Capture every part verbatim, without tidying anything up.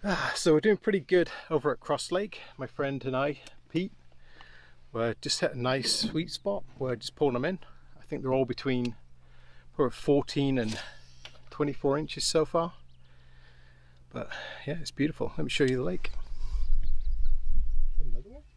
Ah, so we're doing pretty good over at Cross Lake. My friend and I, Pete, we're just at a nice sweet spot. We're just pulling them in. I think they're all between probably fourteen and twenty-four inches so far. But yeah, it's beautiful. Let me show you the lake. Another one?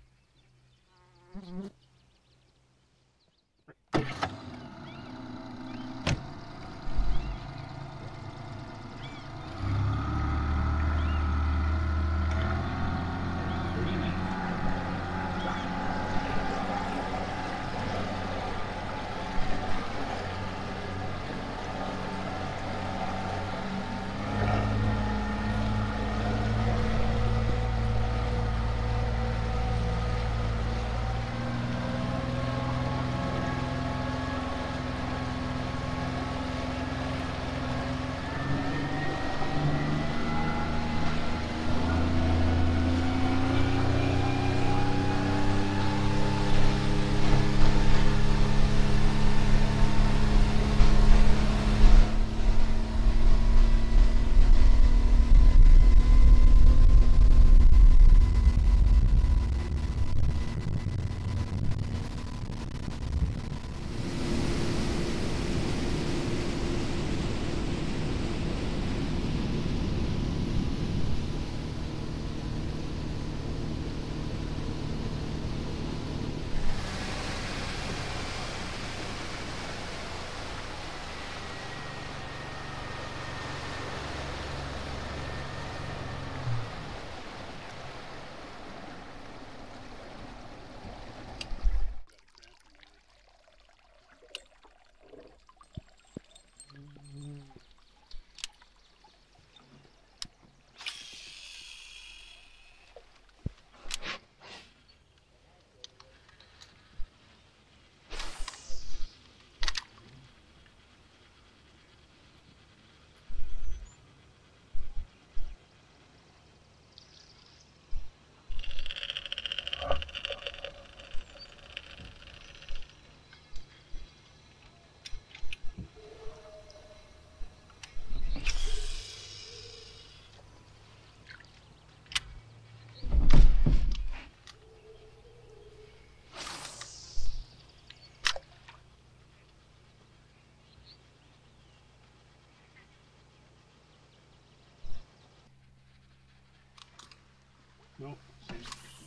No, same,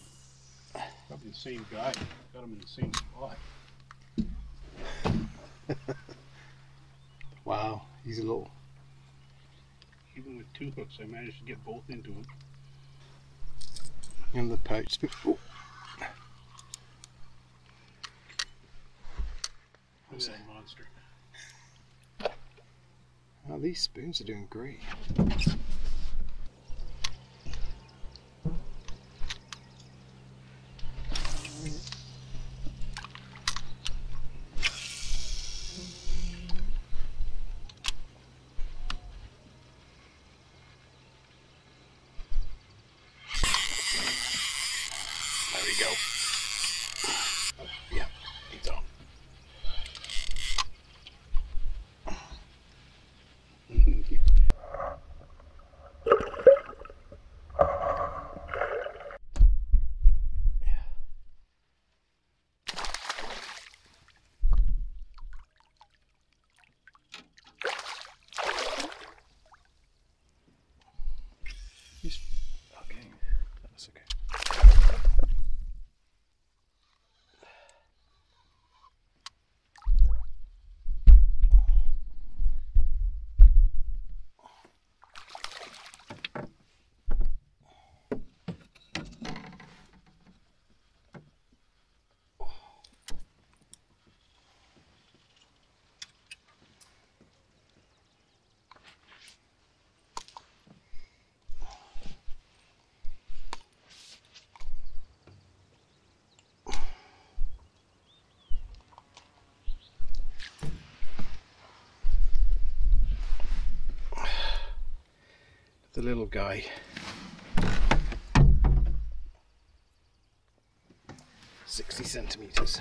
probably the same guy. Got him in the same spot. Wow, he's a little. Even with two hooks, I managed to get both into him. In the pouch. Oh. Look at that monster. Oh, these spoons are doing great. There we go. Yeah, he's on. He's okay. That's okay. The little guy. sixty centimeters.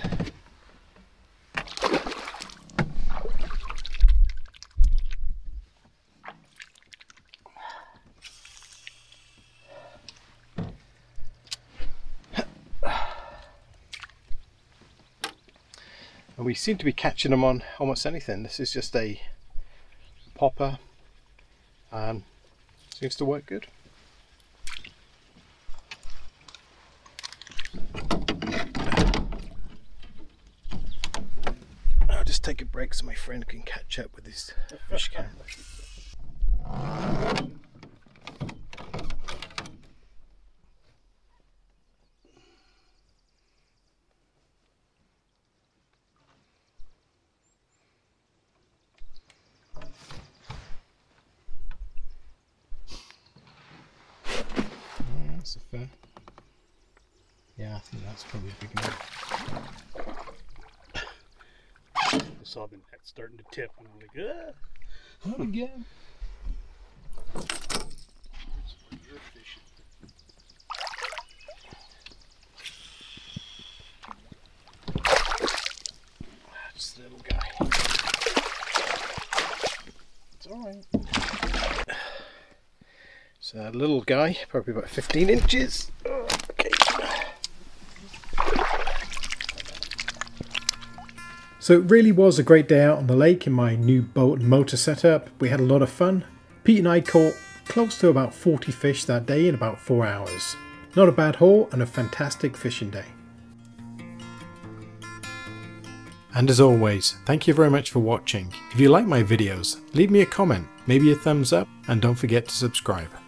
And we seem to be catching them on almost anything. This is just a popper and seems to work good. I'll just take a break so my friend can catch up with his fish camera. That's a fair. Yeah, I think that's probably a big one. I saw the net starting to tip and I'm like, ah. Not again. That's where you're fishing. Just a little guy. It's alright. So a little guy, probably about fifteen inches. Okay. So it really was a great day out on the lake in my new boat and motor setup. We had a lot of fun. Pete and I caught close to about forty fish that day in about four hours. Not a bad haul and a fantastic fishing day. And as always, thank you very much for watching. If you like my videos, leave me a comment, maybe a thumbs up, and don't forget to subscribe.